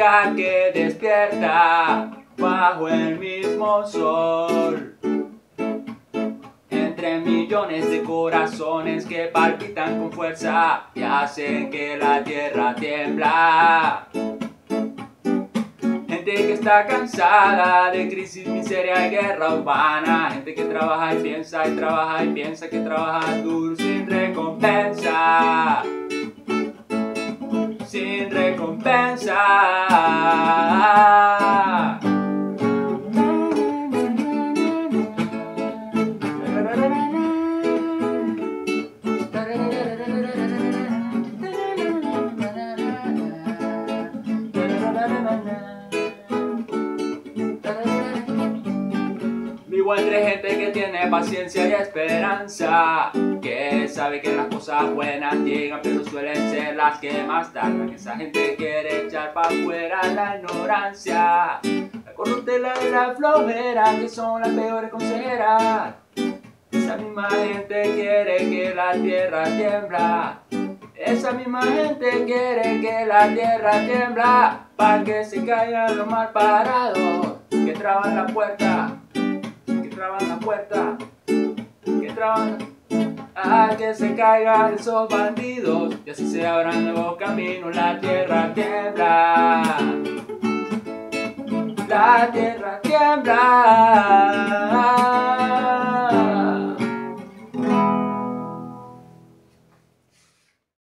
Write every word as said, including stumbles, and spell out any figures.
vida que despierta bajo el mismo sol, entre millones de corazones que palpitan con fuerza y hacen que la tierra tiembla. Gente que está cansada de crisis, miseria y guerra urbana. Gente que trabaja y piensa y trabaja y piensa, que trabaja duro sin recompensa, sin recompensa. Vivo entre gente que tiene paciencia y esperanza, que sabe que las cosas buenas llegan pero suelen ser las que más tardan. Esa gente quiere echar para afuera la ignorancia, la corruptela y la flojera, que son las peores consejeras. Esa misma gente quiere que la tierra tiembla. Esa misma gente quiere que la tierra tiembla, para que se caigan los mal parados, que traban la puerta, que traban la puerta, que traban, a que se caigan esos bandidos, y así se abran nuevos caminos. La tierra tiembla, la tierra tiembla.